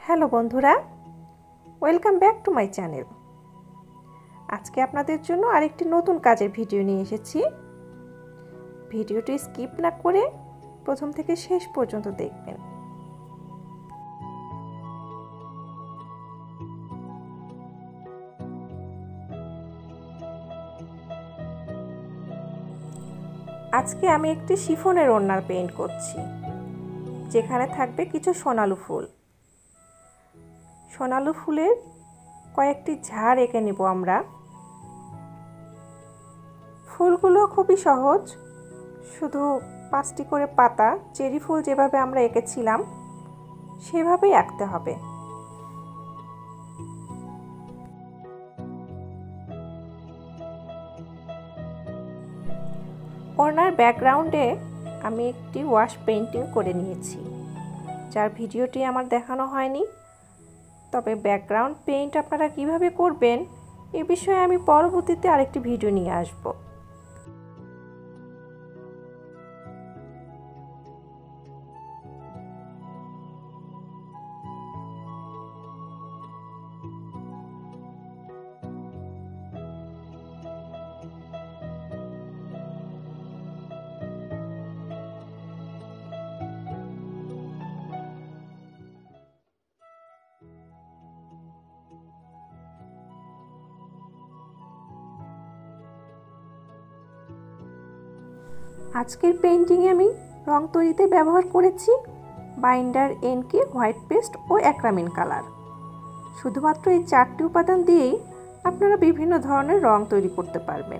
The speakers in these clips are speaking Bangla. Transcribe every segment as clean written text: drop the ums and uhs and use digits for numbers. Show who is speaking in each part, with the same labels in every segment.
Speaker 1: হ্যালো বন্ধুরা, welcome back to my channel. আজকে আপনাদের জন্য আরেকটি নতুন কাজের ভিডিও নিয়ে এসেছি। ভিডিওটি স্কিপ না করে প্রথম থেকে শেষ পর্যন্ত দেখবেন। আজকে আমি একটি শিফনের ওড়নার পেইন্ট করছি, যেখানে থাকবে কিছু সোনালু ফুল। সোনালু ফুলের কয়েকটি ঝাড় এঁকে নেব আমরা। ফুলগুলো খুবই সহজ, শুধু 5টি করে পাতা, চেরি ফুল যেভাবে আমরা এঁকেছিলাম সেভাবেই আঁকতে হবে। ওড়নার ব্যাকগ্রাউন্ডে আমি একটি ওয়াশ পেইন্টিং করে নিয়েছি, যার ভিডিওটি আমার দেখানো হয়নি। তবে ব্যাকগ্রাউন্ড পেইন্ট আপনারা কিভাবে করবেন এ বিষয়ে আমি পরবর্তীতে আরেকটি ভিডিও নিয়ে আসব। আজকের পেইন্টিংয়ে আমি রং তৈরিতে ব্যবহার করেছি বাইন্ডার, এনকে, হোয়াইট পেস্ট ও অ্যাক্রামিন কালার। শুধুমাত্র এই 4টি উপাদান দিয়েই আপনারা বিভিন্ন ধরনের রং তৈরি করতে পারবেন।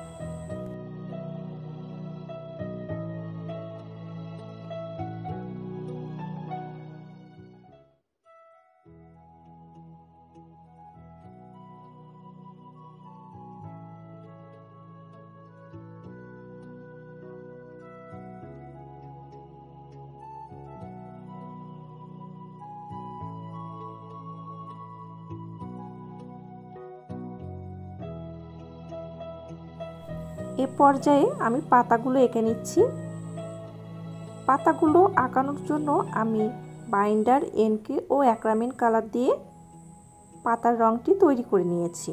Speaker 1: এ পর্যায়ে আমি পাতাগুলো এঁকে নিচ্ছি। পাতাগুলো আঁকানোর জন্য আমি বাইন্ডার, এনকে ও অ্যাক্রামিন কালার দিয়ে পাতার রংটি তৈরি করে নিয়েছি।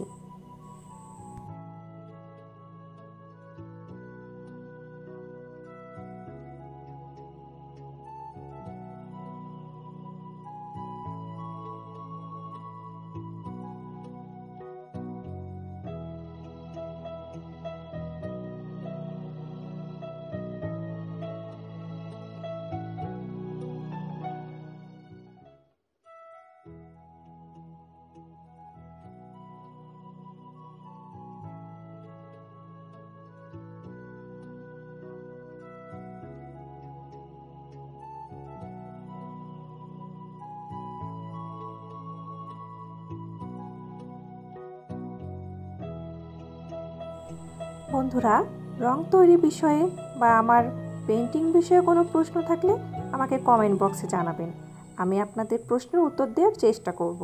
Speaker 1: বন্ধুরা, রং তৈরি বিষয়ে বা আমার পেইন্টিং বিষয়ে কোনো প্রশ্ন থাকলে আমাকে কমেন্ট বক্সে জানাবেন। আমি আপনাদের প্রশ্নের উত্তর দেওয়ার চেষ্টা করব।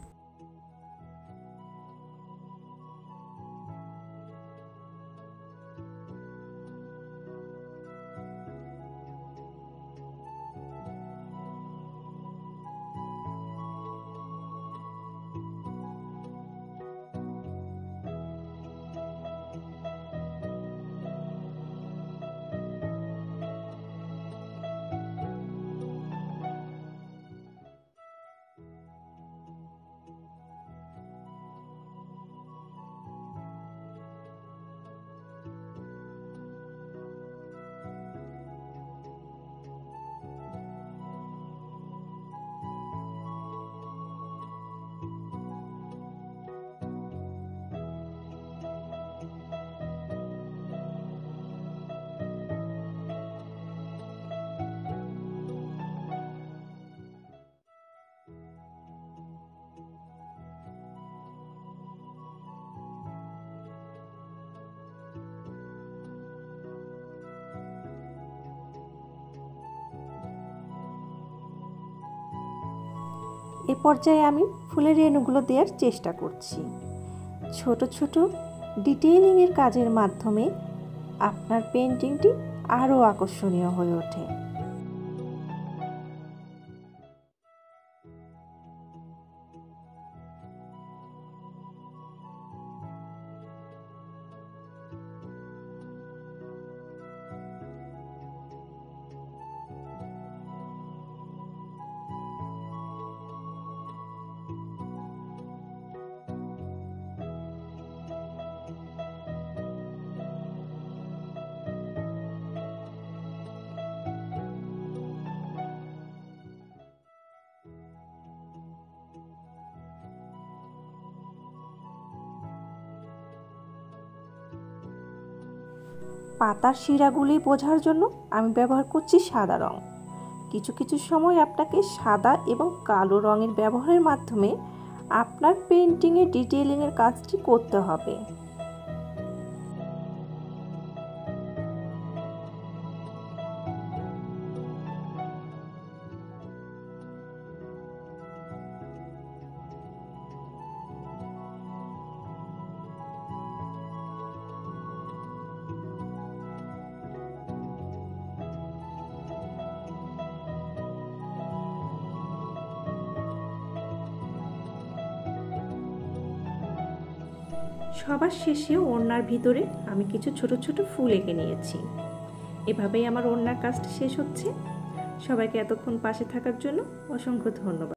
Speaker 1: এ পর্যায়ে আমি ফুলের রেণুগুলো দেওয়ার চেষ্টা করছি। ছোট ছোট ডিটেইলিংয়ের কাজের মাধ্যমে আপনার পেইন্টিংটি আরও আকর্ষণীয় হয়ে ওঠে। পাতার শিরাগুলি বোঝার জন্য আমি ব্যবহার করছি সাদা রং। কিছু কিছু সময় আপনাকে সাদা এবং কালো রঙের ব্যবহারের মাধ্যমে আপনার পেন্টিংয়ের ডিটেইলিংয়ের কাজটি করতে হবে। সবার শেষে ওড়নার ভিতরে আমি কিছু ছোট ছোট ফুল এঁকে নিয়েছি। এভাবেই আমার ওড়নার কাজটা শেষ হচ্ছে। সবাইকে এতক্ষণ পাশে থাকার জন্য অসংখ্য ধন্যবাদ।